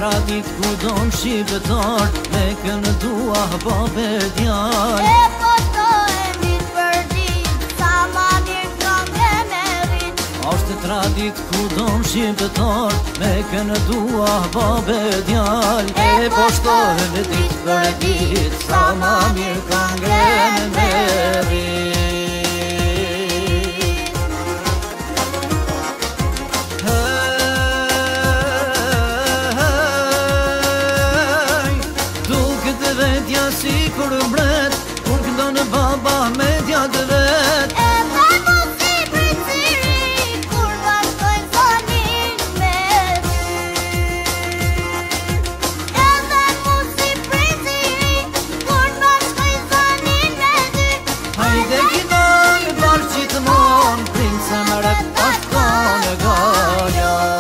tradit ku don shqiptar me kënë dua babe djal. E po to e dit për dit, sa ma mirë këngë me rrit. Ashtë tradit ku don shqiptar me kënë dua babe djal. E po shtohen dit për dit, sa ma mirë këngë me rrit. Si kur mbret, kur këndonë baba me djatë vet. E dhe mu si pritësiri, kur bashkojnë zonin me ty. E dhe mu si pritësiri, kur bashkojnë zonin me ty. Hajde gjithmonë bashkë gjithmonë, princë më repat kone gajan.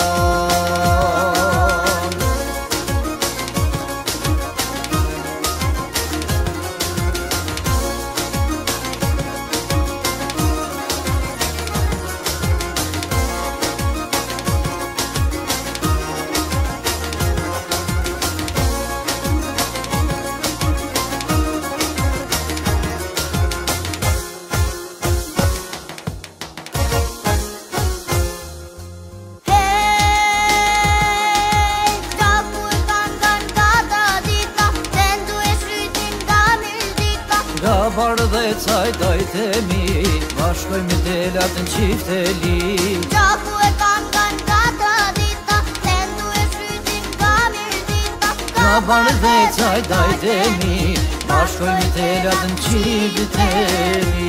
Nga barë dhe caj dajte mi, bashkojmë delat në qifte li. Gjaku e kanë nga tradita, tendu e shrytin nga mirë dita. Nga barë dhe caj dajte mi, bashkojmë delat në qifte li.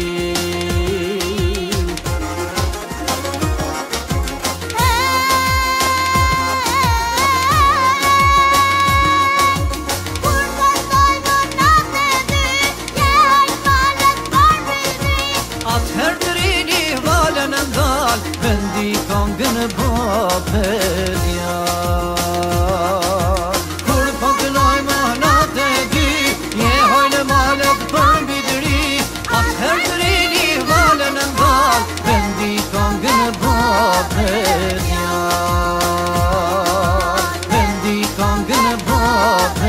Vendi këngën babe djal. Kur po kënojmë natë e dy, je hojnë malet për bidri. Atëherë të rini valen në ndal, vendi këngën babe djal. Vendi këngën babe